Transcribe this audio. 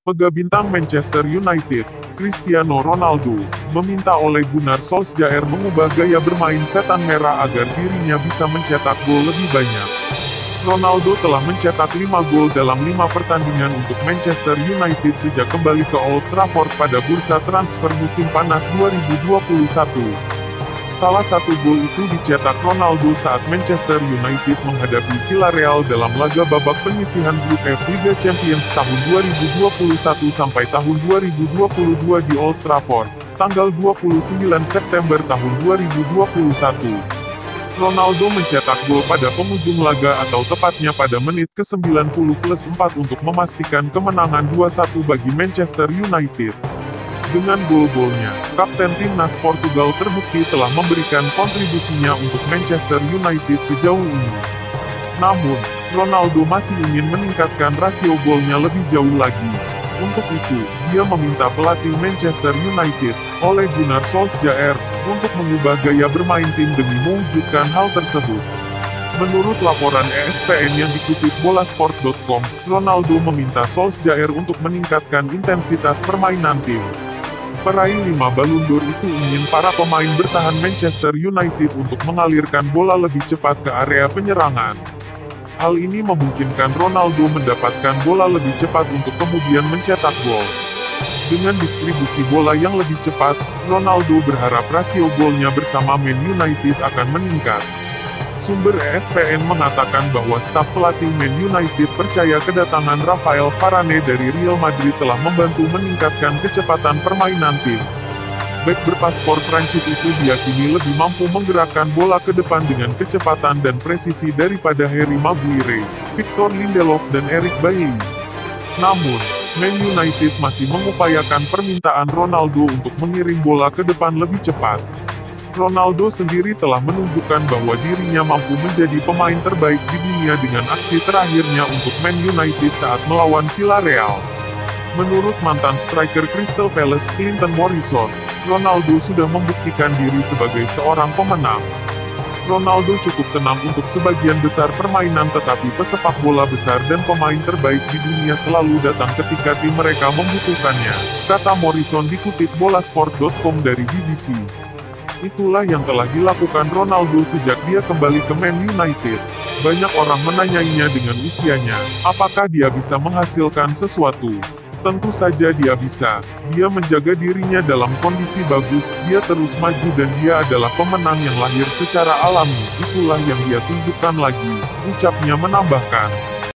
Mega bintang Manchester United, Cristiano Ronaldo, meminta Ole Gunnar Solskjaer mengubah gaya bermain setan merah agar dirinya bisa mencetak gol lebih banyak. Ronaldo telah mencetak 5 gol dalam 5 pertandingan untuk Manchester United sejak kembali ke Old Trafford pada bursa transfer musim panas 2021. Salah satu gol itu dicetak Ronaldo saat Manchester United menghadapi Villarreal dalam laga babak penyisihan grup F Liga Champions tahun 2021 sampai tahun 2022 di Old Trafford, tanggal 29 September tahun 2021. Ronaldo mencetak gol pada penghujung laga atau tepatnya pada menit ke-90+4 untuk memastikan kemenangan 2-1 bagi Manchester United. Dengan gol-golnya, kapten timnas Portugal terbukti telah memberikan kontribusinya untuk Manchester United sejauh ini. Namun, Ronaldo masih ingin meningkatkan rasio golnya lebih jauh lagi. Untuk itu, dia meminta pelatih Manchester United, Ole Gunnar Solskjaer, untuk mengubah gaya bermain tim demi mewujudkan hal tersebut. Menurut laporan ESPN yang dikutip bolasport.com, Ronaldo meminta Solskjaer untuk meningkatkan intensitas permainan tim. Peraih 5 Ballon d'Or itu ingin para pemain bertahan Manchester United untuk mengalirkan bola lebih cepat ke area penyerangan. Hal ini memungkinkan Ronaldo mendapatkan bola lebih cepat untuk kemudian mencetak gol. Dengan distribusi bola yang lebih cepat, Ronaldo berharap rasio golnya bersama Man United akan meningkat. Sumber ESPN mengatakan bahwa staf pelatih Man United percaya kedatangan Rafael Varane dari Real Madrid telah membantu meningkatkan kecepatan permainan tim. Bek berpaspor Prancis itu diyakini lebih mampu menggerakkan bola ke depan dengan kecepatan dan presisi daripada Harry Maguire, Victor Lindelof dan Eric Bailly. Namun, Man United masih mengupayakan permintaan Ronaldo untuk mengirim bola ke depan lebih cepat. Ronaldo sendiri telah menunjukkan bahwa dirinya mampu menjadi pemain terbaik di dunia dengan aksi terakhirnya untuk Man United saat melawan Villarreal. Menurut mantan striker Crystal Palace, Clinton Morrison, Ronaldo sudah membuktikan diri sebagai seorang pemenang. Ronaldo cukup tenang untuk sebagian besar permainan tetapi pesepak bola besar dan pemain terbaik di dunia selalu datang ketika tim mereka membutuhkannya, kata Morrison dikutip bolasport.com dari BBC. Itulah yang telah dilakukan Ronaldo sejak dia kembali ke Man United. Banyak orang menanyainya dengan usianya, apakah dia bisa menghasilkan sesuatu? Tentu saja dia bisa. Dia menjaga dirinya dalam kondisi bagus, dia terus maju dan dia adalah pemenang yang lahir secara alami. Itulah yang dia tunjukkan lagi, ucapnya menambahkan.